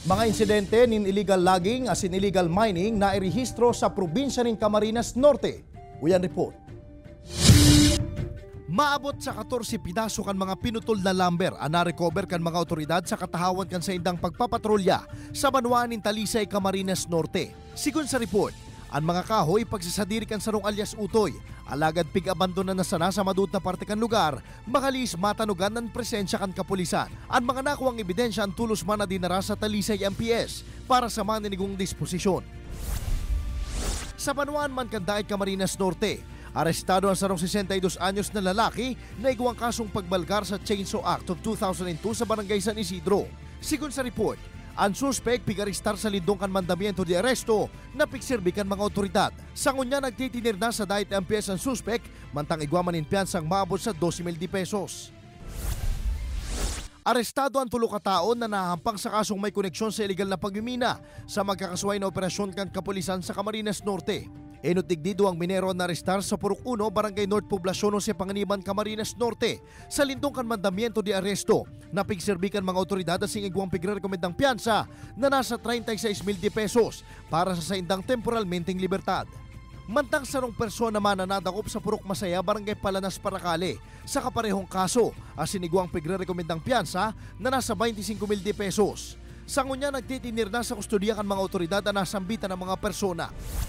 Mga insidente nin illegal logging as in illegal mining na irehistro sa probinsya ng Camarines Norte. Uyan report. Maabot sa 14 pinaso kan mga pinutol na lumber ang na-recover kan mga otoridad sa katahawan kan sa indang pagpapatrolya sa banwaan ng Talisay, Camarines Norte. Sigun sa report, ang mga kahoy pagsasadiri kan sarong alias Utoy, alagad pig-abandonan na sana sa madud na parte kan lugar, makalis matanugan ng presensya kan kapulisan. Ang mga nakuwang ebidensya ang tulos man na dinara sa Talisay MPS para sa maninigong disposisyon. Sa banwaan man kan Daet, Camarines Norte, arestado ang sarong 62 anyos na lalaki na igwang kasong pagbalgar sa Chainsaw Act of 2002 sa Barangay San Isidro. Sigun sa report, ang suspect pigaristar sa lindong kan mandamiento di aresto na pigsirbi kan mga otoridad. Sangon niya nagtitinir na sa Daet MPS ang suspect, mantang igwaman in piyansang maabot sa 12,000 pesos. Arestado ang 3 kataon na nahampang sa kasong may koneksyon sa illegal na pagmimina sa magkakasuway na operasyon kan kapulisan sa Camarines Norte. Enutigdido ang minero na arestar sa Purok 1, Barangay North Poblacion sa Panganiban, Camarines Norte. Sa lindong kan mandamiento di aresto, napigserbikan mga otoridad at singigwang pigrekomendang piyansa na nasa 36,000 pesos para sa saindang temporal menting libertad. Mantang sarong persona man na nadakop sa Purok Masaya, Barangay Palanas, Paracale sa kaparehong kaso at sinigwang pigrekomendang piyansa na nasa 25,000 pesos. Sangon niya nagtitinir na sa kustodiya kan mga otoridad na nasambitan ng mga persona.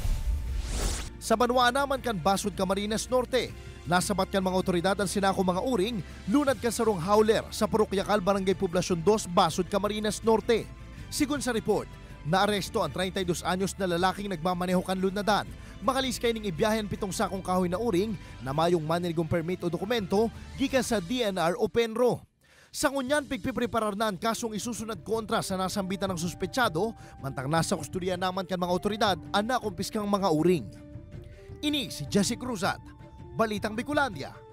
Sa banwaan naman kan Basud, Camarines Norte, nasabat kan mga otoridad ang sinako mga uring lunad kan sarong howler sa Purok Yakal, Barangay Poblacion 2, Basud, Camarines Norte. Sigun sa report, naaresto ang 32 anyos na lalaking nagmamaneho kan lunadan. Makalis kay ning ibiyahen 7 sakong kahoy na uring na mayong manirigong permit o dokumento gikan sa DNR o Penro. Sa ngunyan, pigpipreparar na ang kasong isusunod kontra sa nasambitan ng suspetsado, mantang nasa kustodiya naman kan mga otoridad ang nakumpiskang mga uring. Ini si Jesse Cruzat, Balitang Bicolandia.